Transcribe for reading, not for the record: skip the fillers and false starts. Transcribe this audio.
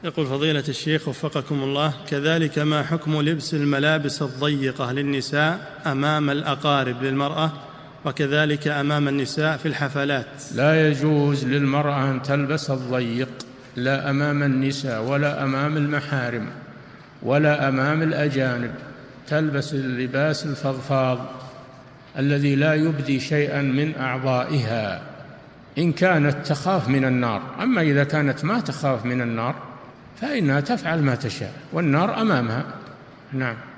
يقول فضيلة الشيخ وفقكم الله، كذلك ما حكم لبس الملابس الضيقة للنساء أمام الأقارب للمرأة وكذلك أمام النساء في الحفلات؟ لا يجوز للمرأة أن تلبس الضيق، لا أمام النساء ولا أمام المحارم ولا أمام الأجانب، تلبس اللباس الفضفاض الذي لا يبدي شيئا من أعضائها إن كانت تخاف من النار. أما إذا كانت ما تخاف من النار فإنها تفعل ما تشاء والنار أمامها. نعم.